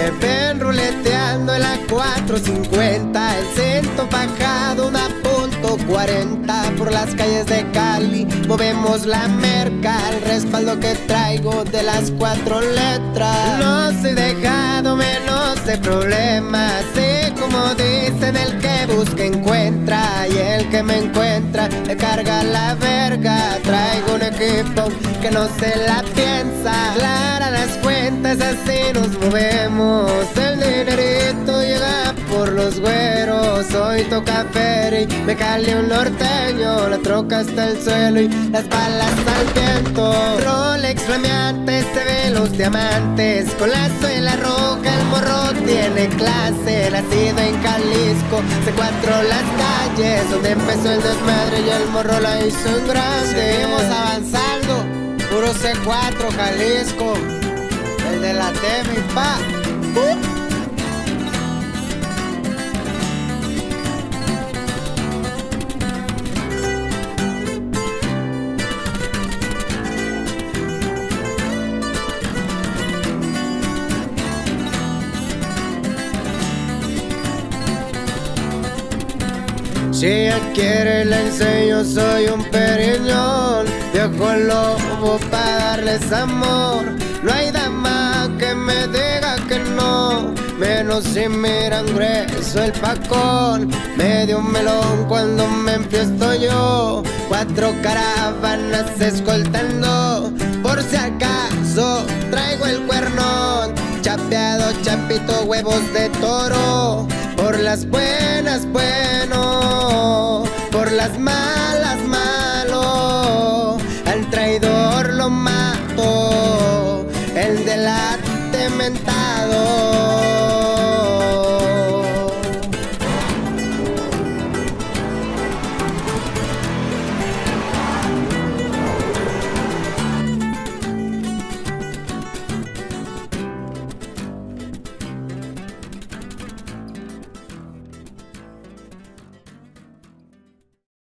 Me ven ruleteando en la 450, el centro bajado una punto 40. Por las calles de Cali movemos la merca, el respaldo que traigo de las 4 letras. No soy dejado menos de problemas, sé como dicen, el que busca encuentra, y el que me encuentra le carga la verga. Traigo un equipo que no se la piensa, clara las cuentas, así nos movemos. El dinerito llega por los güeros, hoy toca ferry, me cale un norteño, la troca hasta el suelo y las balas al viento. Rolex flameante, se ven los diamantes, con la suela roja el morro tiene clase. Nacido en Jalisco, C4 las calles, donde empezó el desmadre y el morro la hizo en grande. Seguimos avanzando, puro C4 Jalisco, el de la Temi, pa. Si ella quiere le enseño, soy un periñón, viejo lobo para darles amor. No hay dama que me diga que no, menos si miran grueso el pacón. Medio melón cuando me enfiesto yo, 4 caravanas escoltando. Por si acaso traigo el cuernón, chapeado, chapito, huevos de toro. Por las buenas, bueno, por las malas